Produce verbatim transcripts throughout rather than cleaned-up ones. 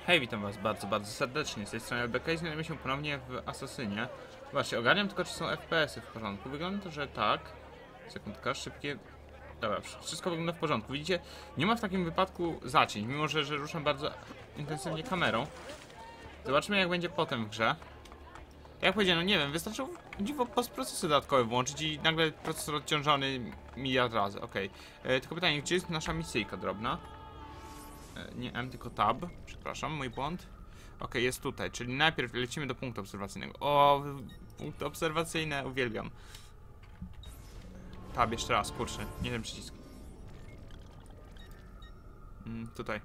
Hej, witam was bardzo, bardzo serdecznie. Z tej strony L B K i znajdujemy się ponownie w Asasynie. Właśnie, ogarniam tylko, czy są F P S-y w porządku. Wygląda to, że tak. Sekundka, szybkie... Dobra, wszystko wygląda w porządku. Widzicie, nie ma w takim wypadku zacięć, mimo że, że ruszam bardzo intensywnie kamerą. Zobaczmy, jak będzie potem w grze. Jak powiedziałem, no nie wiem, wystarczyło dziwo postprocesy dodatkowe włączyć i nagle procesor odciążony miliard razy. Okej. Okay. Tylko pytanie, gdzie jest nasza misyjka drobna? Nie M, tylko tab. Przepraszam, mój błąd. Ok, jest tutaj, czyli najpierw lecimy do punktu obserwacyjnego. O, punkty obserwacyjne, uwielbiam. Tab jeszcze raz, kurczę, nie ten przycisk. Mm, tutaj.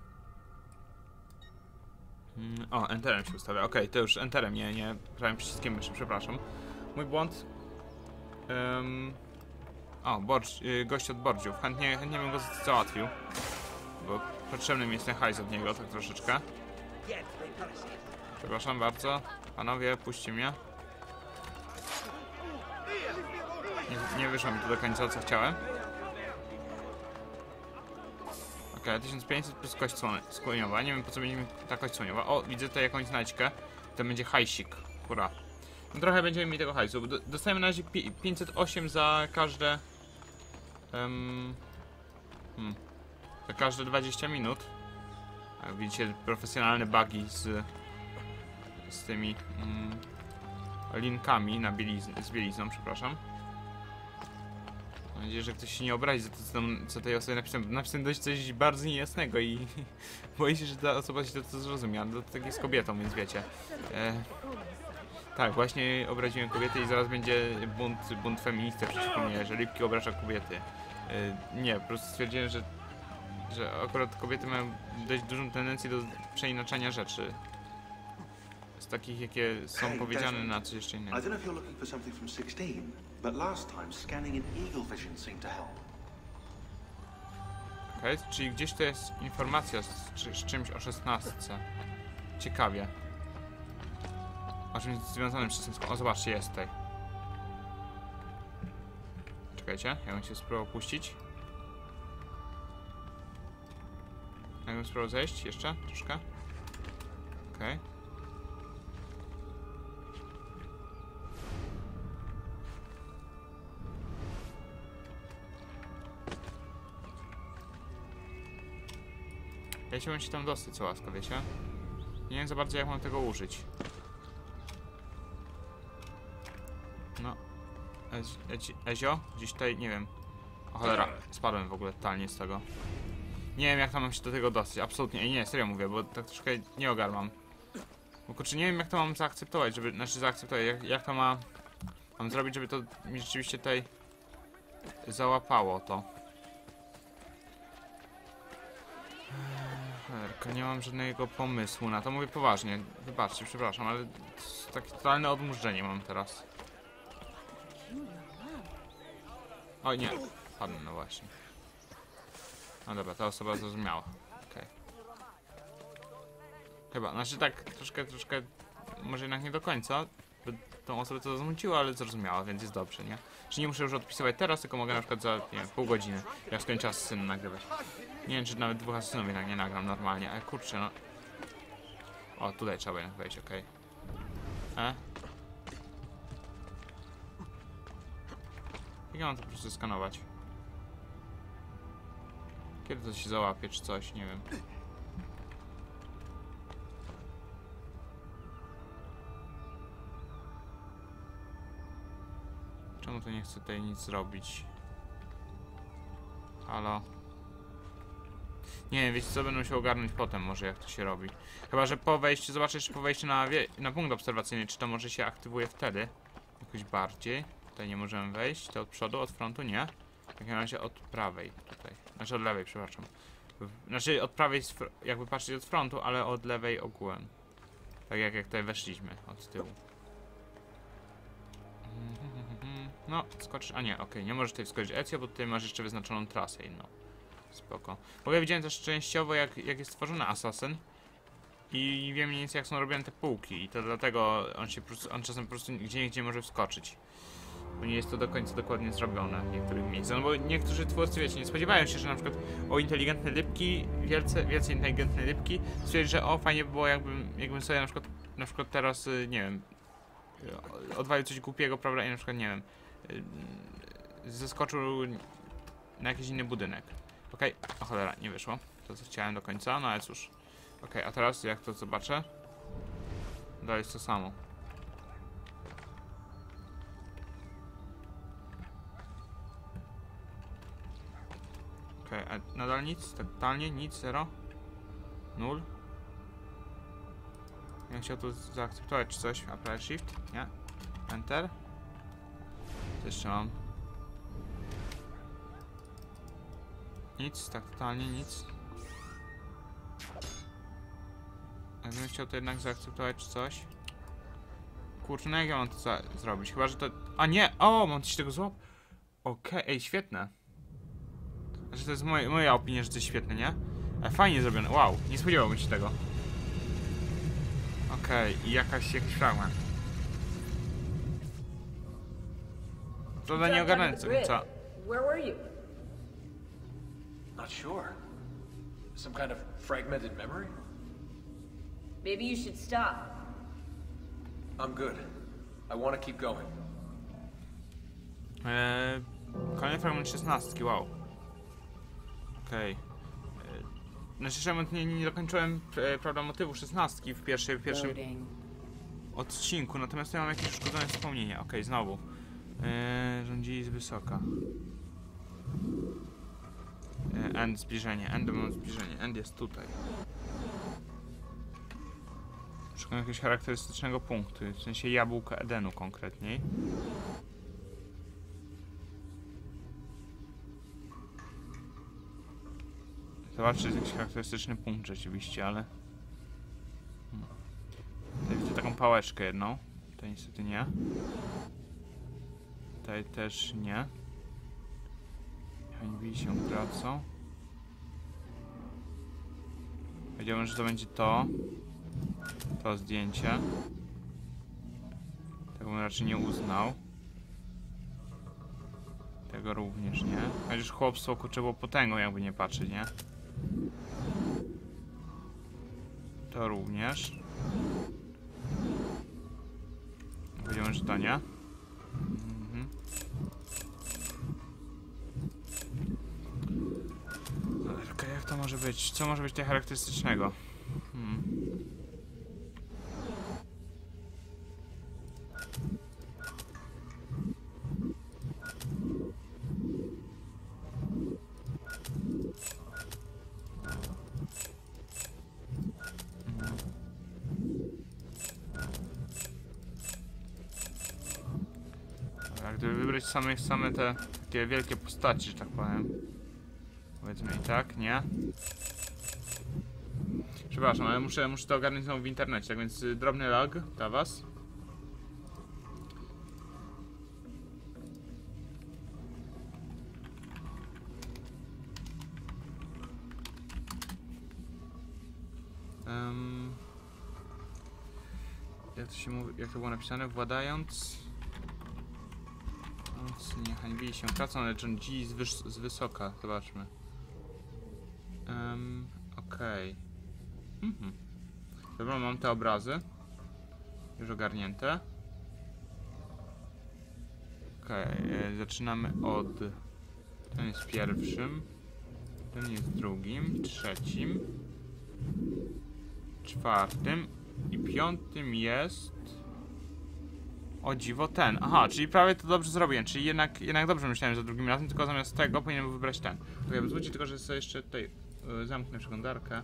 Mm, o, enterem się ustawia. Ok, to już enterem, nie, nie prawym przyciskiem myszy, przepraszam. Mój błąd. Um, o, borcz, yy, gość od bordziów. Chętnie, chętnie bym go załatwił. Bo potrzebny mi jest ten hajs od niego, tak troszeczkę. Przepraszam bardzo. Panowie, puśćcie mnie. Nie, nie wyszło mi tu do końca, co chciałem. Ok, tysiąc pięćset plus kość skłoniowa. Nie wiem, po co będzie mi ta kość skłoniowa. O, widzę tutaj jakąś znajdźkę. To będzie hajsik. Hurra. No, trochę będziemy mieli tego hajsu. Dostajemy na razie pięćset osiem za każde... Um, hmm. Za każde dwadzieścia minut. Jak widzicie, profesjonalne bugi z, z tymi mm, linkami na bieliz z bielizną, przepraszam. Mam nadzieję, że ktoś się nie obrazi za to, co, tam, co tej osobie napisałem. Napisałem dość coś bardzo niejasnego i boję się, że ta osoba się to, to zrozumie. Ale to tak jest kobietą, więc wiecie. E, tak, właśnie obraziłem kobietę i zaraz będzie bunt, bunt feministę przeciwko mnie, że Lipki obraża kobiety. E, nie, po prostu stwierdziłem, że że akurat kobiety mają dość dużą tendencję do przeinaczania rzeczy. Z takich, jakie są hey, powiedziane Desmond, na coś jeszcze innego. Okej, okay, czyli gdzieś to jest informacja z, czy, z czymś o szesnastce. Ciekawie. O czymś związanym z szesnastką. O, zobaczcie, jest tutaj. Czekajcie, ja bym się spróbował puścić. Jakbym spróbował zejść jeszcze troszkę. Okej. Okay. Ja chciałbym się tam dostać, co łasko, wiecie? Nie wiem za bardzo, jak mam tego użyć. No. Ez, ez, Ezio? Gdzieś tutaj, nie wiem. O cholera, spadłem w ogóle totalnie z tego. Nie wiem, jak tam mam się do tego dostać, absolutnie. Ej, nie, serio mówię, bo tak troszkę nie ogarnam. Bo kurczę, nie wiem, jak to mam zaakceptować, żeby, znaczy zaakceptować, jak, jak to ma... Mam zrobić, żeby to mi rzeczywiście tutaj załapało to. Cholerka, nie mam żadnego pomysłu na to, mówię poważnie. Wybaczcie, przepraszam, ale takie totalne odmurzenie mam teraz. Oj, nie, padnę, no właśnie. No dobra, ta osoba zrozumiała. Okej. Okay. Chyba, znaczy tak troszkę, troszkę, może jednak nie do końca, bo tą osobę to zmuciło, ale zrozumiała, więc jest dobrze, nie? Czy nie muszę już odpisywać teraz, tylko mogę na przykład za, nie wiem, pół godziny, jak skończę asasynę nagrywać. Nie wiem, czy nawet dwóch asasynów jednak nie nagram normalnie, ale kurczę, no. O, tutaj trzeba jednak wejść, okej. Okay. E? Jak ja mam to po prostu skanować? Kiedy to się załapie, czy coś, nie wiem. Czemu tu nie chcę tutaj nic zrobić? Halo? Nie wiem, wiecie co, będę się ogarnąć potem może, jak to się robi. Chyba, że po wejściu, zobaczę jeszcze po wejściu na, na punkt obserwacyjny, czy to może się aktywuje wtedy. Jakoś bardziej. Tutaj nie możemy wejść, to od przodu, od frontu, nie. W takim razie od prawej tutaj. Znaczy od lewej, przepraszam. Znaczy od prawej, jakby patrzeć od frontu, ale od lewej ogółem. Tak jak, jak tutaj weszliśmy, od tyłu. No, skoczysz, a nie, okej, okay. Nie możesz tutaj wskoczyć Ezio, bo tutaj masz jeszcze wyznaczoną trasę inną. Spoko. Bo ja widziałem też częściowo, jak, jak jest stworzony Assassin. I wiem mniej więcej, jak są robione te półki. I to dlatego on się on czasem po prostu gdzie niegdzie może wskoczyć. bo nie jest to do końca dokładnie zrobione w niektórych miejscach. No bo niektórzy twórcy, wiecie, nie spodziewają się, że na przykład o inteligentne rybki, wielce, wielce inteligentne rybki, stwierdzić, że o, fajnie by było, jakbym, jakbym sobie na przykład, na przykład teraz, nie wiem, odwalił coś głupiego, prawda, i na przykład, nie wiem, zeskoczył na jakiś inny budynek. Okej, okay. O cholera, nie wyszło. To co chciałem do końca, no ale cóż. Okej, okay, a teraz jak to zobaczę? Dalej jest to samo. Okej, okay, a nadal nic? Totalnie nic? Zero? Nul? Ja chciał tu zaakceptować czy coś. Apply Shift? Nie? Enter? Co jeszcze mam? Nic, tak totalnie nic. Jakbym chciał to jednak zaakceptować czy coś. Kurczę, no jak ja mam to za zrobić? Chyba, że to... A nie! O, mam coś tego złap... Okej, okay. Ej, świetne. Znaczy to jest moje, moja opinia, że to jest świetne, nie? Ale fajnie zrobione, wow, nie spodziewałbym się tego. Okej, okay. I jakaś, jakiś fragment. To dla nieogarnięcia, co? Where were you? Not sure. Some kind of fragmented memory? Maybe you should stop. I'm good. I want to keep going. Eee, kolejny fragment szesnastki, wow. Okej. Okay. Na szczerze mówiąc nie, nie dokończyłem e, prawda, motywu szesnastki w, pierwszej, w pierwszym odcinku, natomiast ja mam jakieś uszkodzone wspomnienie. Okej, okay, znowu. Eee, rządzili z wysoka. Eee, end zbliżenie, end mam zbliżenie, end jest tutaj. Szukam jakiegoś charakterystycznego punktu, w sensie jabłka Edenu konkretniej. Zobaczcie, czy jest jakiś charakterystyczny punkt rzeczywiście, ale... Hmm. Tutaj widzę taką pałeczkę jedną. Tutaj niestety nie. Tutaj też nie. Hańbili się pracą. Powiedziałbym, że to będzie to. To zdjęcie. Tego bym raczej nie uznał. Tego również nie. Chociaż chłopstwo kurczę było potęgą, jakby nie patrzeć, nie? To również. Powiedziałem, że to nie. Mhm. Ale okej, jak to może być? Co może być tutaj charakterystycznego? Hmm. Gdyby wybrać same, same te takie wielkie postaci, że tak powiem. Powiedzmy i tak, nie? Przepraszam, ale muszę, muszę to ogarnąć znowu w internecie, tak więc y, drobny lag dla was. Um, jak to się mówi, jak to było napisane? Władając... Nie hańbili się pracą, ale rządzili z, wys z wysoka. Zobaczmy. Um, Okej. Okay. Mhm. Dobra, mam te obrazy. Już ogarnięte. Okej, okay. Zaczynamy od... Ten jest pierwszym. Ten jest drugim, trzecim. Czwartym. I piątym jest... O dziwo ten. Aha, czyli prawie to dobrze zrobiłem, czyli jednak, jednak dobrze myślałem za drugim razem, tylko zamiast tego powinienem wybrać ten. To ja pozwólcie tylko, że sobie jeszcze tutaj yy, zamknę przeglądarkę.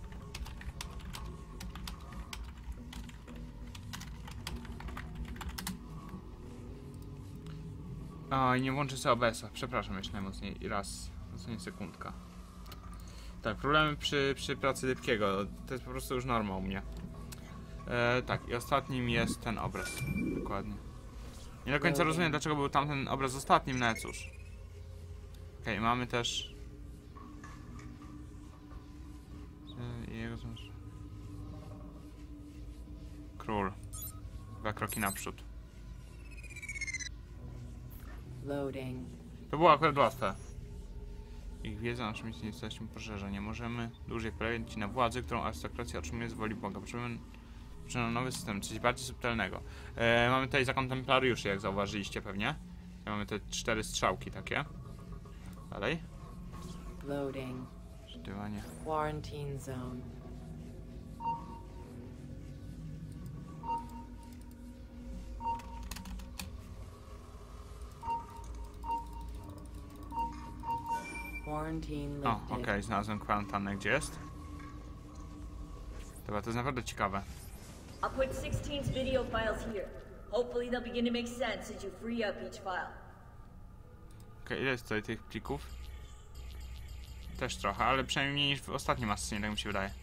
O, i nie włączę sobie O B S-a. Przepraszam jeszcze najmocniej. Raz. Zostanie sekundka. Tak, problemy przy, przy pracy Lipkiego. To jest po prostu już norma u mnie. E, tak, i ostatnim jest ten obraz. Dokładnie. Nie do końca rozumiem, dlaczego był tamten obraz ostatnim, no ale cóż. Okej, okay, mamy też... Jego... Król. Dwa kroki naprzód. Loading. To było akurat łatwe. Ich wiedza na czymś nie jesteśmy poszerza. Nie możemy dłużej polegać na władzy, którą arystokracja otrzymuje z woli Boga. Potrzebujemy na nowy system, coś bardziej subtelnego. E, mamy tutaj zakon templariuszy, jak zauważyliście pewnie. Mamy te cztery strzałki takie. Dalej. Loading. Przetywanie. Quarantine zone. Quarantine O, lifted. okej, okay, znalazłem kwarantannę, gdzie jest. Dobra, to jest naprawdę ciekawe. I'll put sixteen's video files here. Hopefully they'll begin to make sense as you free up each file. Okej, okay, ile jest tutaj tych plików? Też trochę, ale przynajmniej mniej niż w ostatnim Assassinie, tak mi się wydaje.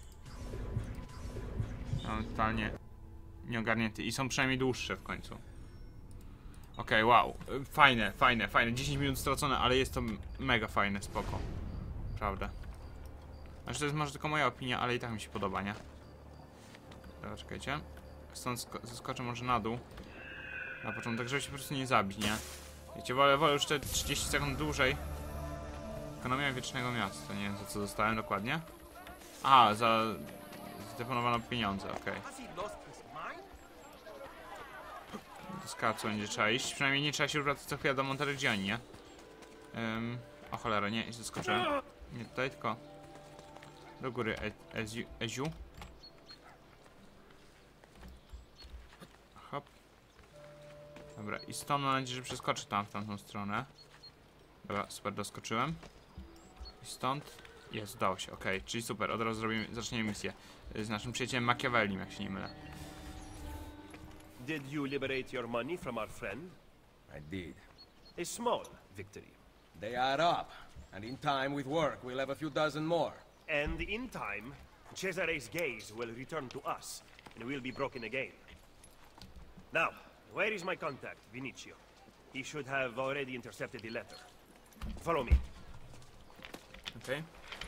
Mam totalnie nieogarnięty i są przynajmniej dłuższe w końcu. Okej, okay, wow. Fajne, fajne, fajne. dziesięć minut stracone, ale jest to mega fajne, spoko. Prawda. Znaczy to jest może tylko moja opinia, ale i tak mi się podoba, nie? Dobra, czekajcie. Stąd zeskoczę może na dół. Na początek, żeby się po prostu nie zabić, nie? Wiecie, wolę, wolę już te trzydzieści sekund dłużej. Ekonomia wiecznego miasta. Nie wiem, za co dostałem dokładnie. A, za... zdeponowano pieniądze, okej. Okay. Do skacu będzie trzeba iść. Przynajmniej nie trzeba się wracać co chwilę do Monteriggioni, nie? Um, o cholera, nie, zaskoczyłem. Nie tutaj, tylko do góry Eziu. Eziu. Hop. Dobra, i stąd mam nadzieję, że przeskoczy tam w tamtą stronę. Dobra, super, doskoczyłem. I stąd... Jest, udało się, okej, okay, czyli super, od razu zrobimy, zaczniemy misję z naszym przyjacielem Machiavellim, jak się nie mylę. Did you liberate your money from our friend? I did. A small victory. They add up, and in time with work, we'll have a few dozen more. And in time, Cesare's gaze will return to us, and we'll be broken again. Now, where is my contact, Vinicio? He should have already intercepted the letter. Follow me. Okej. Okay.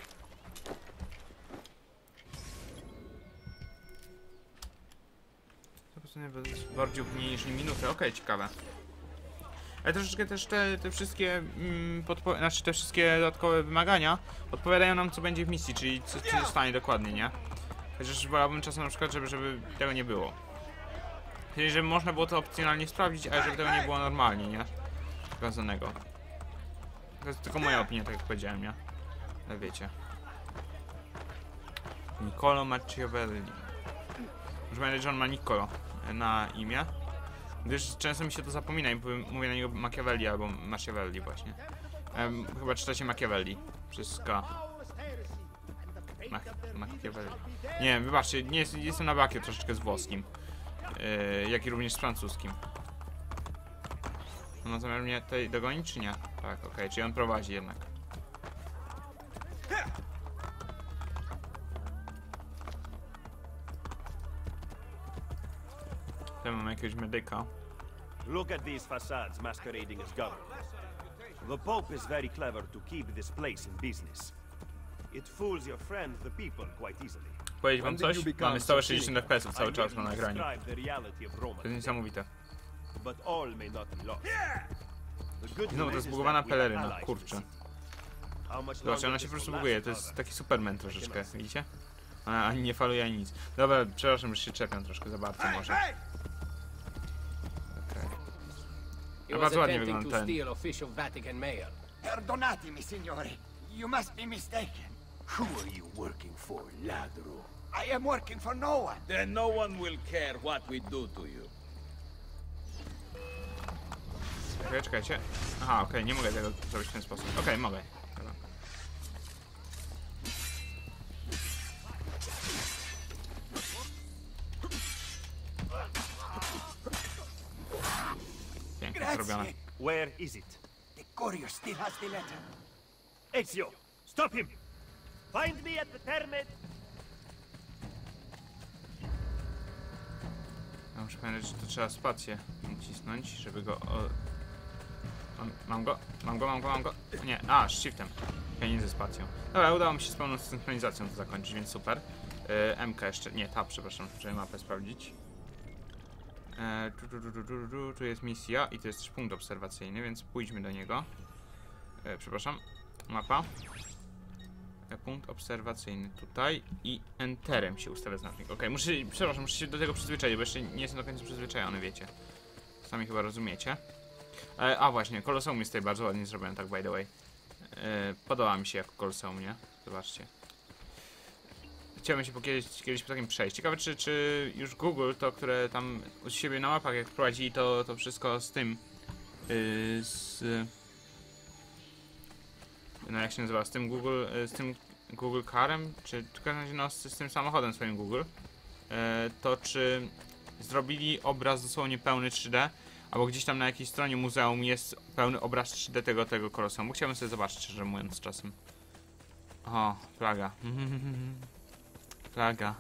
To po prostu nie bardziej mniej niż minutę, okej, okay, ciekawe. Ale troszeczkę też te, te wszystkie mm, podpo znaczy te wszystkie dodatkowe wymagania odpowiadają nam, co będzie w misji, czyli co, co zostanie dokładnie, nie? Chociaż wolałbym czasem na przykład, żeby, żeby tego nie było. Czyli żeby można było to opcjonalnie sprawdzić, ale żeby tego nie było normalnie, nie? Pokazanego. To jest tylko moja opinia, tak jak powiedziałem, nie? Ale wiecie. Niccolo Machiavelli. Może pamiętać, że on ma Niccolo na imię. Gdyż często mi się to zapomina i mówię na niego Machiavelli albo Machiavelli właśnie. Um, chyba czyta się Machiavelli przez K. Mach Machiavelli. Nie wiem, wybaczcie, nie jest, jestem na bakie troszeczkę z włoskim. Yy, jak i również z francuskim. On ma zamiar mnie tutaj dogonić, czy nie? Tak, okej, okay, czyli on prowadzi jednak. Tutaj mamy jakiegoś medyka. Look at these facades masquerading as government. The Pope is very clever to keep this place in business. It fools your friend, the people, quite easily. Powiedzieć wam coś? Mamy sto sześćdziesiąt F P S-ów cały czas na nagraniu. To jest niesamowite. Znowu to jest zbugowana peleryna, kurczę. Zobaczcie, ona się po prostu buguje, to jest taki Superman troszeczkę, widzicie? Ona ani nie faluje, ani nic. Dobra, przepraszam, że się czepiam troszkę za bardzo może. Okej. Okay. Bardzo ładnie wygląda ten. Perdonatemi, signore. You must be mistaken. Who are you working for, ladro? I am working for no one. Then no one will care what we do to you. Czekaj, czekajcie. Aha, okej, okay, nie mogę tego zrobić w ten sposób. Okej, okay, mogę. Dobra. Pięknie zrobione. Where is it? The courier still has the letter. Ezio, stop him! Find me at the terminal. Ja muszę pamiętać, że to trzeba spację nacisnąć, żeby go... O... Mam, mam go? Mam go, mam go, mam go? Nie, a, shiftem. Ja nie ze spacją. Dobra, udało mi się z pełną synchronizacją to zakończyć, więc super. Yy, M K jeszcze, nie, tab, przepraszam, żeby mapę sprawdzić. E, tu, tu, tu, tu, tu, tu, tu jest misja i tu jest też punkt obserwacyjny, więc pójdźmy do niego. E, przepraszam, mapa. E, punkt obserwacyjny tutaj i enterem się ustawia znacznik. Ok, muszę, przepraszam, muszę się do tego przyzwyczaić, bo jeszcze nie jestem do końca przyzwyczajony, wiecie. Sami chyba rozumiecie. E, a właśnie, Koloseum jest tutaj bardzo ładnie zrobione, tak by the way. E, podoba mi się jako Koloseum, nie? Zobaczcie. Chciałbym się po kiedyś, kiedyś po takim przejść. Ciekawe, czy, czy już Google, to które tam u siebie na mapach jak prowadzi to, to wszystko z tym yy, z no jak się nazywa, z tym Google, yy, z tym Google Carem, czy w każdym razie no, z, z tym samochodem swoim Google, yy, to czy zrobili obraz dosłownie pełny trzy D, albo gdzieś tam na jakiejś stronie muzeum jest pełny obraz trzy D tego, tego Koloseum, bo chciałbym sobie zobaczyć, szczerze mówiąc, czasem. O, plaga. Plaga.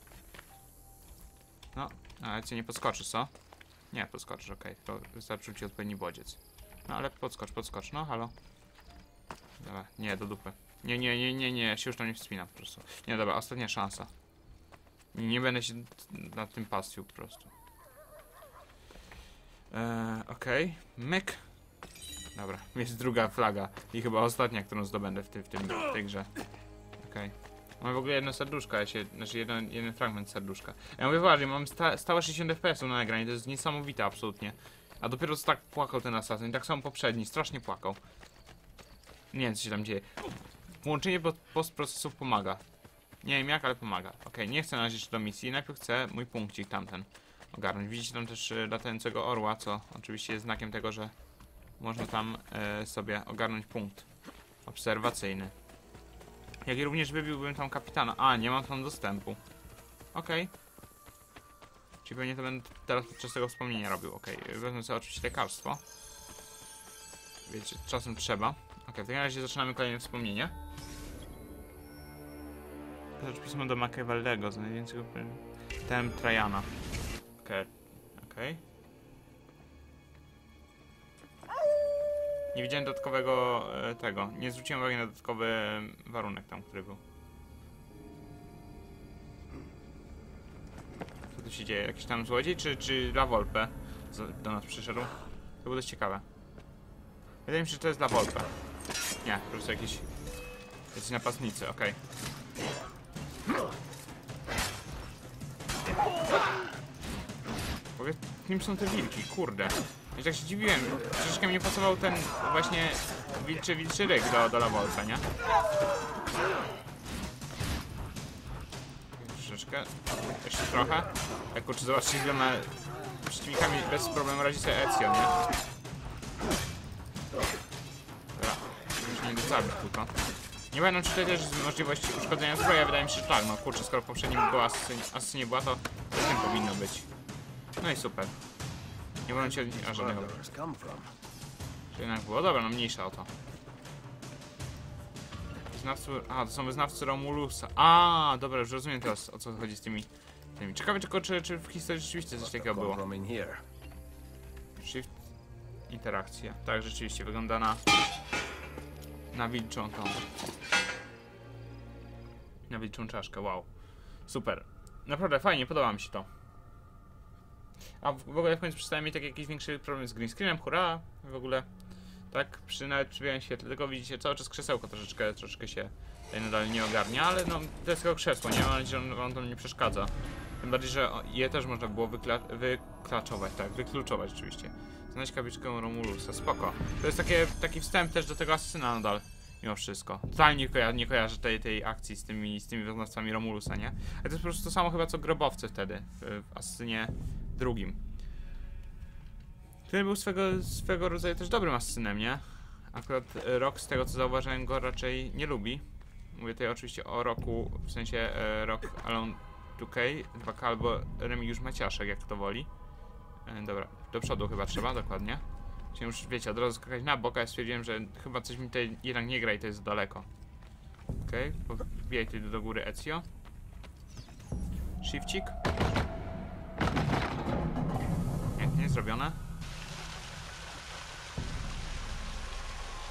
No, ale cię nie podskoczysz, co? Nie, podskoczysz, okej. Okay. To wystarczył ci odpowiedni bodziec. No ale podskocz, podskocz, no halo. Dobra, nie, do dupy. Nie, nie, nie, nie, nie, ja się już tam nie wspinam po prostu. Nie, dobra, ostatnia szansa. Nie, nie będę się na tym pastwił po prostu. Eee, okej. Okay. Myk. Dobra, jest druga flaga. I chyba ostatnia, którą zdobędę w, ty, w, tym, w tej grze. Okej. Okay. Mam w ogóle jedno serduszko, ja się, znaczy jeden, jeden fragment serduszka. Ja mówię właśnie, mam sta, stałe sześćdziesiąt F P S-ów na nagraniu, to jest niesamowite absolutnie. A dopiero co tak płakał ten asasyn, tak samo poprzedni, strasznie płakał. Nie wiem co się tam dzieje. Włączenie postprocesów pomaga. Nie wiem jak, ale pomaga. Okej, okay, nie chcę na razie jeszcze do misji, najpierw chcę mój punkcik tamten ogarnąć. Widzicie tam też y, latającego orła, co oczywiście jest znakiem tego, że można tam y, sobie ogarnąć punkt obserwacyjny. Jak i również wybiłbym tam kapitana. A, nie mam tam dostępu. Okej. Okay. Czyli pewnie to będę teraz podczas tego wspomnienia robił. Okej, okay. Wezmę sobie oczywiście lekarstwo. Wiecie, czasem trzeba. Okej, okay, w takim razie zaczynamy kolejne wspomnienie. Rzecz pismo do Machiavellego, z największego tem Trajana. Okej, okay. okej. Okay. Nie widziałem dodatkowego e, tego. Nie zwróciłem uwagi na dodatkowy e, warunek tam, który był. Co tu się dzieje? Jakiś tam złodziej, czy, czy La Volpe do nas przyszedł? To było dość ciekawe. Wydaje mi się, że to jest La Volpe. Nie, po prostu jakiś... jakiś napastnicy, okej. Okay. Kim są te wilki? Kurde. Ja tak się dziwiłem, troszeczkę mi nie pasował ten właśnie wilczy, wilczy ryk do, do La Volpe, nie? Troszeczkę, jeszcze trochę. Jak kurczę, zobaczcie, z wieloma przeciwnikami bez problemu radzi sobie Ezio, nie? Dobra, już nie docabić tylko. Nie będą czy tutaj też możliwości uszkodzenia zbroja, wydaje mi się, że tak, no kurczę, skoro poprzednim była asy nie była, to też tym powinno być. No i super. Nie wolno cię a żadnego. Czy jednak było? Dobra, no mniejsza o to. Wyznawcy... A, to są wyznawcy Romulusa. A, dobra, już rozumiem teraz o co chodzi z tymi... tymi. Ciekawe tylko, czy, czy w historii rzeczywiście coś takiego było. Shift... Interakcja. Tak, rzeczywiście, wygląda na... na wilczą tą... na wilczą czaszkę, wow. Super. Naprawdę, fajnie, podoba mi się to. A w ogóle w końcu przestałem mieć tak jakiś większy problem z green screenem, hurra, w ogóle, tak, przy nawet przy białym świetle, tylko widzicie, cały czas krzesełko troszeczkę, troszeczkę się tutaj nadal nie ogarnia, ale no, to jest tylko krzesło, nie mam nadzieji, że on, on to nie przeszkadza. Tym bardziej, że je też można było wykla wyklaczować, tak, wykluczować oczywiście. Znaleźć kapliczkę Romulusa, spoko. To jest takie, taki wstęp też do tego asesyna nadal, mimo wszystko. Totalnie nie, koja nie kojarzę tej, tej akcji z tymi, z tymi wyznawcami Romulusa, nie? Ale to jest po prostu to samo chyba co grobowcy wtedy, w, w asesynie drugim. Który był swego, swego rodzaju też dobrym asesynem, nie? Akurat Rock, z tego co zauważyłem, go raczej nie lubi. Mówię tutaj oczywiście o Roku, w sensie e, Rock Alone dwa K, dwa K albo Remigiusz Maciaszek, jak kto woli. E, dobra, do przodu chyba trzeba, dokładnie. Czyli już wiecie, od razu skakać na bok, a ja stwierdziłem, że chyba coś mi tutaj jednak nie gra i to jest daleko. Okej, okay, wbijaj tutaj do góry Ezio. Shifcik. Pięknie zrobione.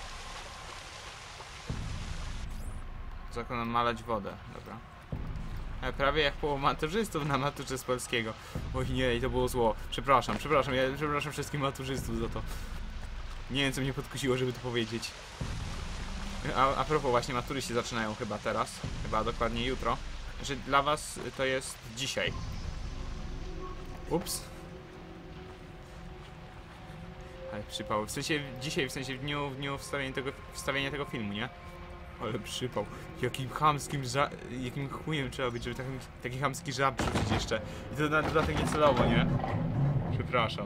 Zakładam malać wodę, dobra. E, prawie jak połowa maturzystów na maturze z polskiego. Oj nie, i to było zło. Przepraszam, przepraszam, ja przepraszam wszystkich maturzystów za to. Nie wiem, co mnie podkusiło, żeby to powiedzieć. A, a propos, właśnie matury się zaczynają chyba teraz. Chyba dokładnie jutro. Że dla was to jest dzisiaj. Ups. Ale przypał. W sensie dzisiaj, w sensie w dniu, w dniu wstawienia tego, wstawienia tego filmu, nie? Ale przypał. Jakim chamskim ża... Jakim chujem trzeba być, żeby taki, taki chamski żart rzucić jeszcze. I to na dodatek niecelowo, nie? Przepraszam.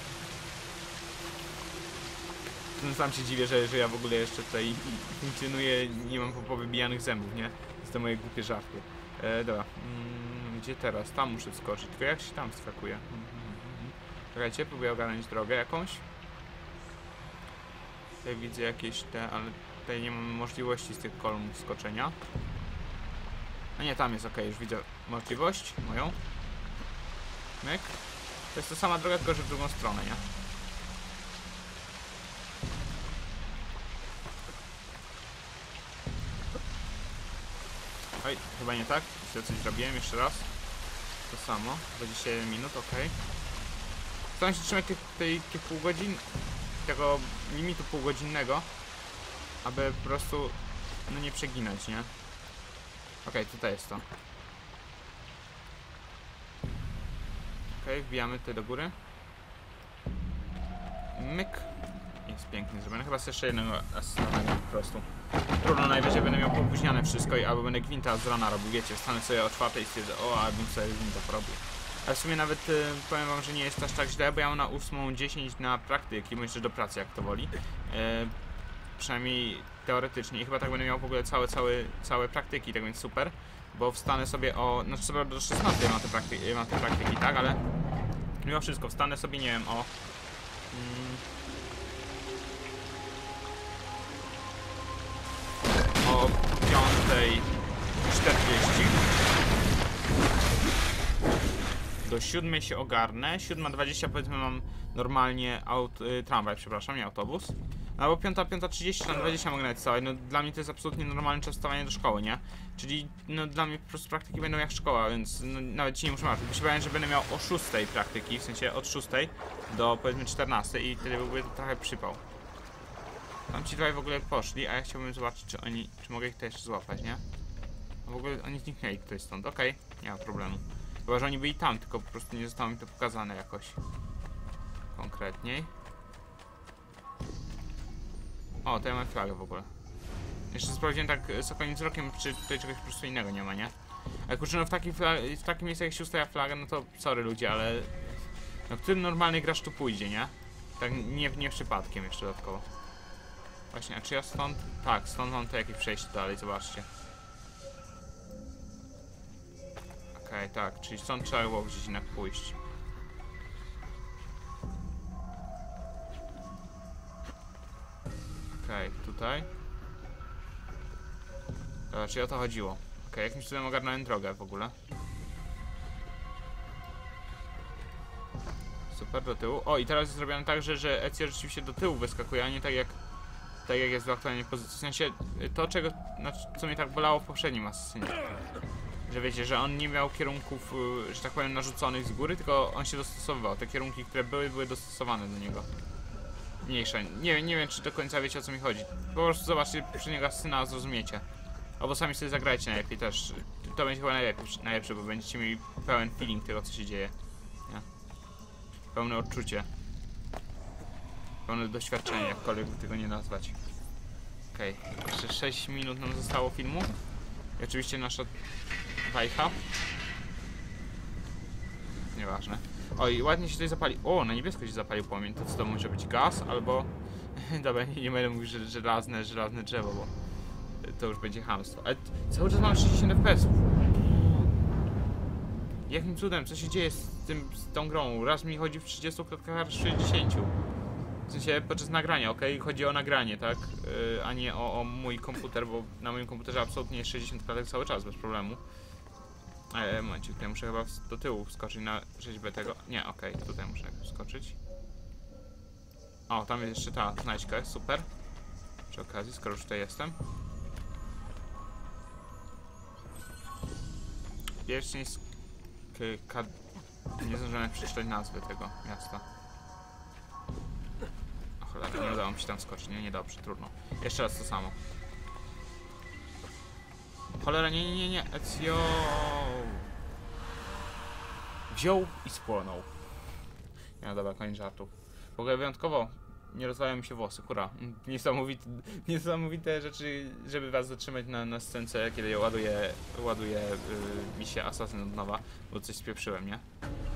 Sam się dziwię, że, że ja w ogóle jeszcze tutaj funkcjonuję, nie mam powybijanych zębów, nie? To moje głupie żarty. E, dobra. Mm, gdzie teraz? Tam muszę wskoczyć. Tylko jak się tam skakuje? Mm, mm, mm. Czekajcie, próbuję ogarnąć drogę jakąś. Tutaj widzę jakieś te, ale tutaj nie mam możliwości z tych kolumn skoczenia. A nie, tam jest ok, już widzę możliwość moją. Myk. To jest ta sama droga, tylko że w drugą stronę, nie? Oj, chyba nie tak. Źle coś zrobiłem, jeszcze raz. To samo, dwadzieścia jeden minut, ok. Staram się trzymać tych, tej, tych pół godzin, tego limitu półgodzinnego, aby po prostu, no nie przeginać, nie? Ok, tutaj jest to. Ok, wbijamy tutaj do góry. Myk. Jest pięknie zrobione. Chyba z jeszcze jednego asystowania po prostu. Trudno, najwyżej będę miał popóźniane wszystko i albo będę gwinta z rana robił, wiecie, wstanę sobie o czwartej i stwierdzę, o, a bym sobie gwinta porobił. Ale w sumie nawet y, powiem wam, że nie jest aż tak źle, bo ja mam na ósmą dziesięć na praktyki, bądź też do pracy, jak to woli. Y, przynajmniej teoretycznie i chyba tak będę miał w ogóle całe, całe, całe praktyki, tak więc super. Bo wstanę sobie o, znaczy sobie do szesnastej mam te, prakty mam te praktyki, tak, ale mimo wszystko wstanę sobie, nie wiem, o... Mm, o piątej czterdzieści. Do siódmej się ogarnę. siódma dwadzieścia powiedzmy mam normalnie aut, y, tramwaj, przepraszam, nie autobus. Albo piąta, piąta trzydzieści, tam dwadzieścia mogę nawet wstawać. No dla mnie to jest absolutnie normalny czas wstawania do szkoły, nie? Czyli no dla mnie po prostu praktyki będą jak szkoła, więc no, nawet ci nie muszę martwić. Bo się bałem, że będę miał o szóstej praktyki, w sensie od szóstej do powiedzmy czternastej i wtedy byłby trochę przypał. Tam ci tutaj w ogóle poszli, a ja chciałbym zobaczyć, czy oni, czy mogę ich tutaj jeszcze złapać, nie? No w ogóle oni zniknęli tutaj stąd, okej, okay, nie ma problemu. Chyba, że oni byli tam, tylko po prostu nie zostało mi to pokazane jakoś konkretniej. O, to ja mam flagę w ogóle. Jeszcze sprawdziłem tak z okolim wzrokiem, czy tutaj czegoś po prostu innego nie ma, nie? A kurczę, no w takim, w takim miejscu jak się ustawia flagę, no to sorry ludzie, ale... No który normalny gracz tu pójdzie, nie? Tak nie, nie przypadkiem jeszcze dodatkowo. Właśnie, a czy ja stąd? Tak, stąd mam to jakieś przejście dalej, zobaczcie. Okej, okay, tak, czyli stąd trzeba było gdzieś jednak pójść. Okej, okay, tutaj. Dobra, czyli o to chodziło. Okej, okay, jakimś cudem ogarnąłem drogę w ogóle. Super, do tyłu. O, i teraz jest zrobione tak, że, że Ezio rzeczywiście do tyłu wyskakuje, a nie tak jak tak jak jest w aktualnej pozycji. W sensie to, czego, znaczy, co mnie tak bolało w poprzednim Assassinie. Że wiecie, że on nie miał kierunków, że tak powiem, narzuconych z góry, tylko on się dostosowywał. Te kierunki, które były, były dostosowane do niego. Mniejsze. Nie, nie wiem, czy do końca wiecie, o co mi chodzi. Po prostu zobaczcie poprzedniego Assassina, zrozumiecie. Albo sami sobie zagrajcie najlepiej też. To będzie chyba najlepiej, najlepsze, bo będziecie mieli pełen feeling tego, co się dzieje. Nie? Pełne odczucie. Pełne doświadczenie, jakkolwiek by tego nie nazwać. Okej, okay. Jeszcze sześć minut nam zostało filmu. I oczywiście nasza wajcha. Nieważne. Oj, ładnie się tutaj zapali. O, na niebiesko się zapalił płomień. To co to może być? Gaz albo... Dobra, nie będę mówił, że żelazne, żelazne drzewo, bo to już będzie chamstwo. Ale cały czas mam sześćdziesiąt F P S ów. Jakim cudem? Co się dzieje z, tym, z tą grą? Raz mi chodzi w trzydziestu klatkach, raz w sześćdziesięciu. W sensie podczas nagrania, ok? Chodzi o nagranie, tak? Yy, a nie o, o mój komputer, bo na moim komputerze absolutnie jest sześćdziesiąt klatek cały czas, bez problemu. Eee, momencie, tutaj muszę chyba do tyłu wskoczyć na rzeźbę tego. Nie, ok, tutaj muszę wskoczyć. O, tam jest jeszcze ta znajdźka, super. Przy okazji, skoro już tutaj jestem. Pierścień z... K... Nie zdążyłem przeczytać nazwy tego miasta. O cholera, nie udało mi się tam skoczyć, nie? Niedobrze, trudno. Jeszcze raz to samo. Cholera, nie, nie, nie, nie, Ezio! Wziął i spłonął. No dobra, koniec żartu. W ogóle wyjątkowo nie rozwajają mi się włosy, hurra. Niesamowite, niesamowite rzeczy, żeby was zatrzymać na, na scence, kiedy ja ładuję, ładuję yy, misję Assassin od nowa, bo coś spieprzyłem, nie?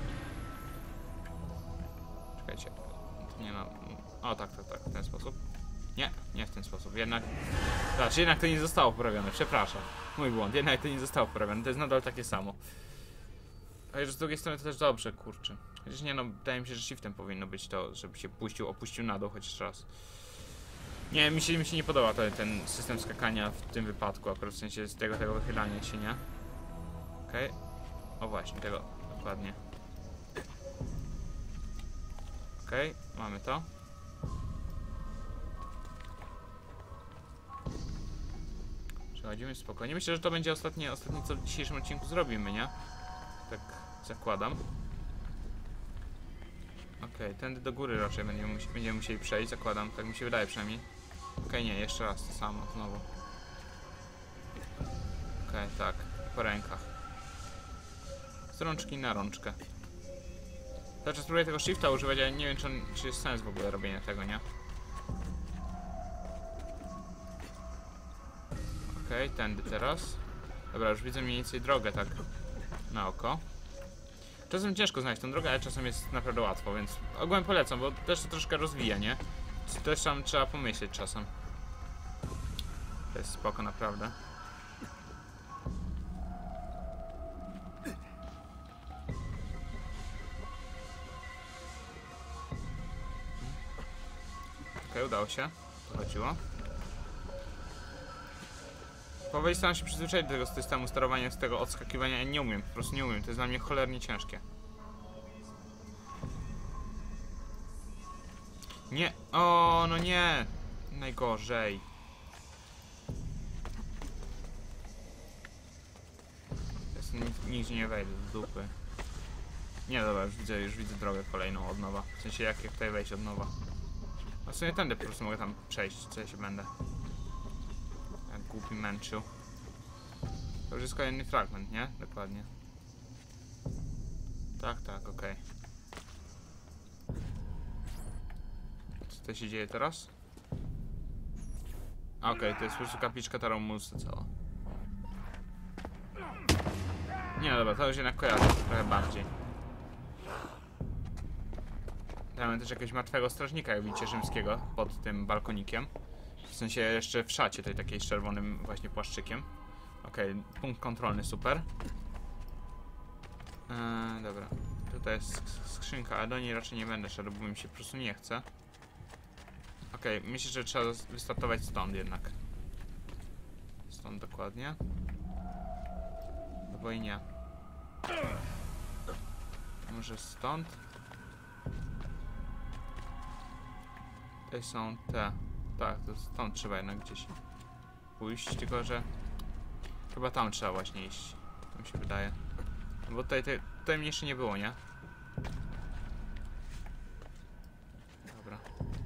Czekajcie. Nie no. O tak, tak, tak, w ten sposób. Nie, nie w ten sposób, jednak... Znaczy, jednak to nie zostało poprawione, przepraszam. Mój błąd, jednak to nie zostało poprawione, to jest nadal takie samo. A już z drugiej strony to też dobrze, kurczę. Chociaż nie no, wydaje mi się, że shiftem powinno być to, żeby się puścił, opuścił na dół chociaż raz. Nie, mi się, mi się nie podoba to, ten system skakania w tym wypadku, akurat w sensie z tego, tego wychylania się, nie? Okej. Okay. O właśnie, tego, dokładnie. Okej, okay, mamy to. Przechodzimy spokojnie. Myślę, że to będzie ostatnie, ostatnie co w dzisiejszym odcinku zrobimy, nie? Tak zakładam. Okej, okay, tędy do góry raczej będziemy, musi, będziemy musieli przejść, zakładam, tak mi się wydaje przynajmniej. Okej, okay, nie, jeszcze raz to samo, znowu. Okej, okay, tak, po rękach. Z rączki na rączkę. Cały czas spróbuję tego shifta używać, ale nie wiem, czy, on, czy jest sens w ogóle robienia tego, nie? Okej, okay, tędy teraz. Dobra, już widzę mniej więcej drogę tak na oko. Czasem ciężko znaleźć tą drogę, ale czasem jest naprawdę łatwo, więc ogółem polecam, bo też to troszkę rozwija, nie? Też tam trzeba pomyśleć czasem. To jest spoko naprawdę. Okej, okay, udało się. To chodziło. Powoli staram się przyzwyczaić do tego systemu sterowania, z tego odskakiwania. Ja nie umiem, po prostu nie umiem. To jest dla mnie cholernie ciężkie. Nie, o, no nie. Najgorzej. Nigdzie nie wejdę do dupy. Nie, dobra, już widzę, już widzę drogę kolejną od nowa. W sensie jak, jak tutaj wejść od nowa. A w sumie tędy po prostu mogę tam przejść, co ja się będę. Jak głupi męczył. To już jest kolejny fragment, nie? Dokładnie. Tak, tak, okej. Okay. Co to się dzieje teraz? Okej, okay, to jest po prostu kapliczka Taromusa cała. Nie no dobra, to już jednak kojarzę trochę bardziej. Mamy też jakiegoś martwego strażnika, jak widzicie, rzymskiego, pod tym balkonikiem. W sensie jeszcze w szacie tej takiej z czerwonym właśnie płaszczykiem. Okej, okay, punkt kontrolny, super. Eee, dobra, tutaj jest skrzynka, ale do niej raczej nie będę szedł, bo mi się po prostu nie chce. Okej, okay, myślę, że trzeba wystartować stąd jednak. Stąd dokładnie. Albo i nie. Może stąd? Tutaj są te. Tak, to stąd trzeba jednak gdzieś pójść, tylko że chyba tam trzeba właśnie iść. To mi się wydaje. Bo tutaj, tutaj, tutaj mnie jeszcze nie było, nie? Dobra.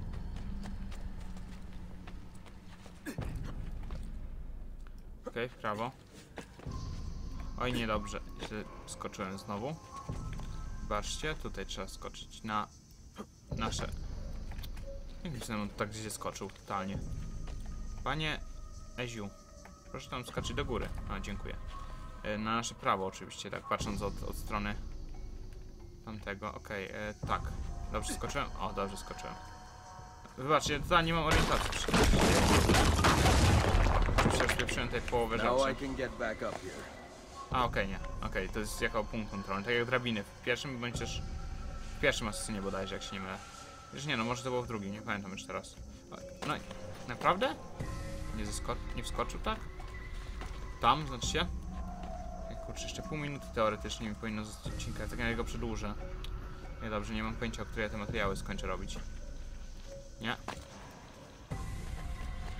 Okej, okay, w prawo. Oj, niedobrze. Źle skoczyłem znowu. Zobaczcie, tutaj trzeba skoczyć na nasze... Nie wiem, tak gdzieś skoczył, totalnie. Panie Eziu, proszę tam skoczyć do góry. A, dziękuję. Na nasze prawo oczywiście, tak, patrząc od, od strony tamtego. Okej, okay, e, tak. Dobrze skoczyłem? O, dobrze skoczyłem. Wybaczcie, tutaj nie mam orientacji. Przeszpieprzałem tutaj połowę rzeczy. A, okej, okay, nie. Okej, okay, to jest jako punkt kontrolny, tak jak drabiny. W pierwszym bądź też... W pierwszym asesynie bodajże, jak się nie mylę. Już nie no, może to było w drugim, nie pamiętam już teraz. No i... Naprawdę? Nie zesko... nie wskoczył, tak? Tam, znaczy się? Kurczę, jeszcze pół minuty teoretycznie mi powinno zostać odcinka, tak jak go przedłużę. Nie, dobrze, nie mam pojęcia, o które ja te materiały skończę robić. Nie.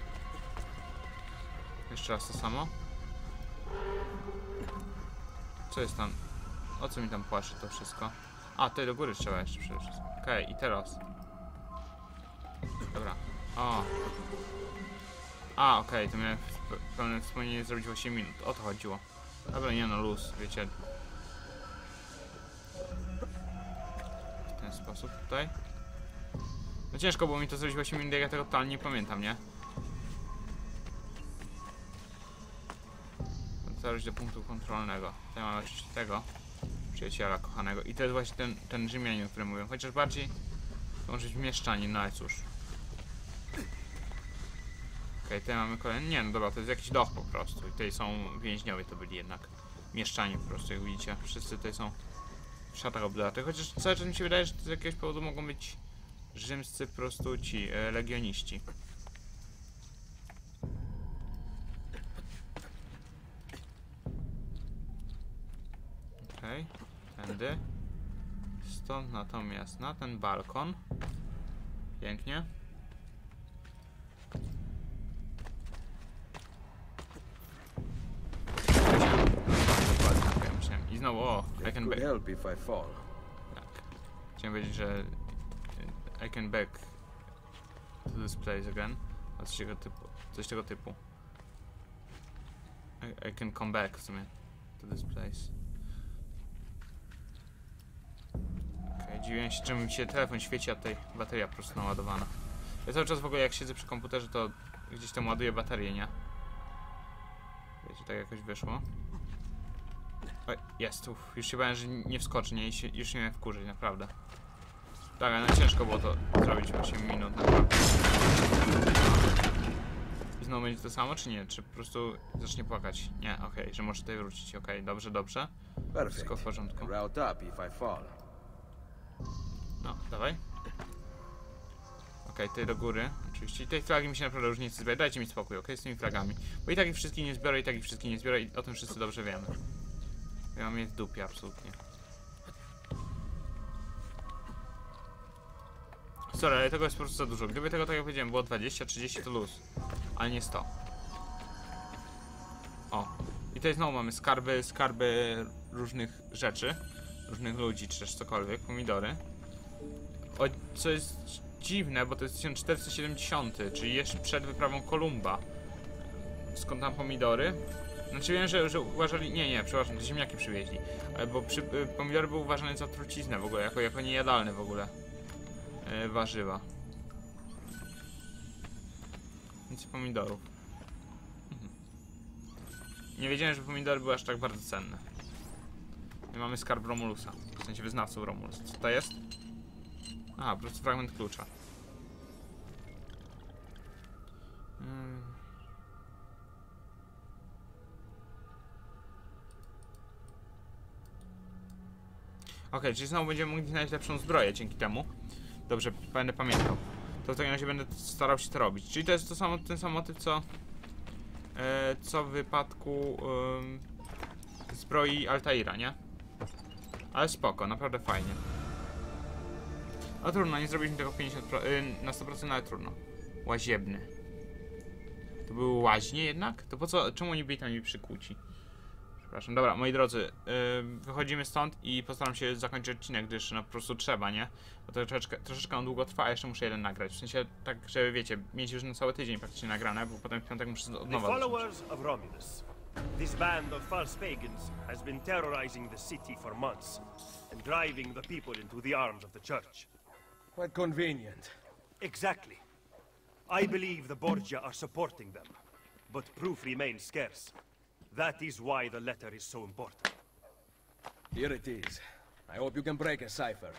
Jeszcze raz to samo. Co jest tam? O co mi tam płacze to wszystko? A, tutaj do góry trzeba jeszcze przejść. Okej, okay, i teraz. Dobra. O. A, okej, okay, to miałem pełne wspomnienie zrobić w osiem minut. O to chodziło. Dobra, nie no, luz, wiecie. W ten sposób tutaj. No ciężko było mi to zrobić w osiem minut, jak ja tego totalnie nie pamiętam, nie? Dotarć do punktu kontrolnego. Tutaj mamy oczywiście tego przyjaciela kochanego. I to jest właśnie ten, ten Rzymianin, o którym mówię. Chociaż bardziej może być mieszczanin, no ale cóż. Okej, okay, tutaj mamy kolejny. Nie, no dobra, to jest jakiś doch po prostu. I tutaj są więźniowie, to byli jednak mieszczanie po prostu, jak widzicie. Wszyscy tutaj są w szatach obdartych. Chociaż cały czas mi się wydaje, że z jakiegoś powodu mogą być rzymscy po prostu ci e, legioniści. Okej, okay, tędy. Stąd natomiast na ten balkon. Pięknie. I znowu, o, I can back. help if I fall. Tak. Chciałem powiedzieć, że I can back to this place again. A coś tego typu. Coś tego typu. I, I can come back w sumie to this place. Okej, okay, dziwię się, czemu mi się telefon świeci, a tutaj bateria po prostu naładowana. Ja cały czas w ogóle jak siedzę przy komputerze, to gdzieś tam ładuję baterię, nie? Wiecie, tak jakoś wyszło. Oj, jest, uff, już się bałem, że nie wskoczy, nie? I się, już nie miałem wkurzyć, naprawdę. Tak, ale no ciężko było to zrobić w osiem minut, naprawdę. I znowu będzie to samo, czy nie? Czy po prostu zacznie płakać? Nie, okej, okay, że może tutaj wrócić, okej, okay, dobrze, dobrze. Wszystko w porządku. Route up if I fall. No, dawaj. Okej, okay, tutaj do góry. Oczywiście. I tej flagi mi się naprawdę już nie chce zbierać. Dajcie mi spokój, okej, okay, z tymi flagami. Bo i tak ich wszystkich nie zbiorę, i tak ich wszystkich nie zbiorę i o tym wszyscy dobrze wiemy. Ja mam je w dupie, absolutnie. Sorry, ale tego jest po prostu za dużo. Gdyby tego, tak jak powiedziałem, było dwadzieścia trzydzieści to luz. Ale nie sto. O. I tutaj znowu mamy skarby, skarby różnych rzeczy. Różnych ludzi, czy też cokolwiek. Pomidory. O, co jest dziwne, bo to jest tysiąc czterysta siedemdziesiąty, czyli jeszcze przed wyprawą Kolumba. Skąd tam pomidory? Znaczy wiem, że, że uważali... Nie, nie, przepraszam, to ziemniaki przywieźli. Bo przy, y, pomidory były uważane za truciznę w ogóle, jako, jako niejadalne w ogóle. Yy, warzywa. Więcej pomidorów. Mhm. Nie wiedziałem, że pomidory były aż tak bardzo cenne. I mamy skarb Romulusa. W sensie wyznawców Romulusa. Co to jest? Aha, po prostu fragment klucza. Hmm. Okej, okay, czyli znowu będziemy mogli znaleźć lepszą zbroję dzięki temu. Dobrze, będę pamiętał. To w takim razie będę starał się to robić. Czyli to jest to samo, ten sam motyw, co e, co w wypadku e, zbroi Altaira, nie? Ale spoko, naprawdę fajnie. No trudno, nie zrobiliśmy tego pięćdziesiąt procent, yy, na sto procent, ale trudno. Łaziebny. To były łaźnie jednak? To po co, czemu oni byli tam niby przykuci? Przepraszam, dobra, moi drodzy, yy, wychodzimy stąd i postaram się zakończyć odcinek, gdyż no po prostu trzeba, nie? Bo to troszeczkę, troszeczkę on długo trwa, a jeszcze muszę jeden nagrać. W sensie tak, żeby wiecie, mieć już na cały tydzień praktycznie nagrane, bo potem w piątek muszę od nowa zacząć. Of Romulus. This band of false pagans has been terrorizing the city for months and driving the people into the arms of the church. Quite convenient. Exactly. I believe the Borgia are supporting them, but proof remains scarce. That is why the letter is so important. Here it is. I hope you can break a cipher.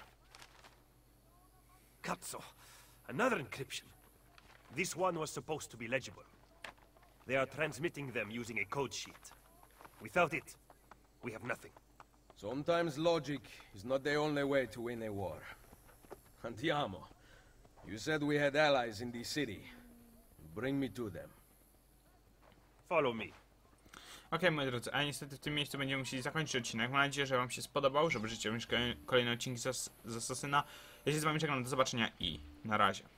Cazzo! Another encryption. This one was supposed to be legible. They are transmitting them using a code sheet. Without it, we have nothing. Sometimes logic is not the only way to win a war. Andiamo. You said we had allies in the city. Bring me to them. Follow me. Okej, okay, moi drodzy, a niestety w tym miejscu będziemy musieli zakończyć odcinek. Mam nadzieję, że wam się spodobał, że będziecie mieć kolejne odcinki z, z Assassina. Ja się z wami czekam, do zobaczenia i na razie.